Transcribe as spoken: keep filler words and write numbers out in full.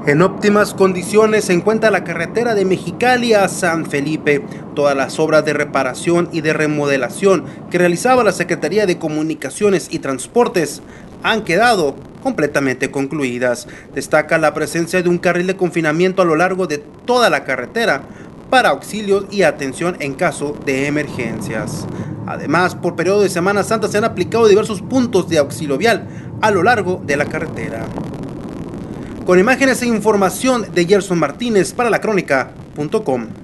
En óptimas condiciones se encuentra la carretera de Mexicali a San Felipe. Todas las obras de reparación y de remodelación que realizaba la Secretaría de Comunicaciones y Transportes han quedado completamente concluidas. Destaca la presencia de un carril de confinamiento a lo largo de toda la carretera para auxilios y atención en caso de emergencias. Además, por periodo de Semana Santa se han aplicado diversos puntos de auxilio vial a lo largo de la carretera. Con imágenes e información de Gerson Martínez para la crónica punto com.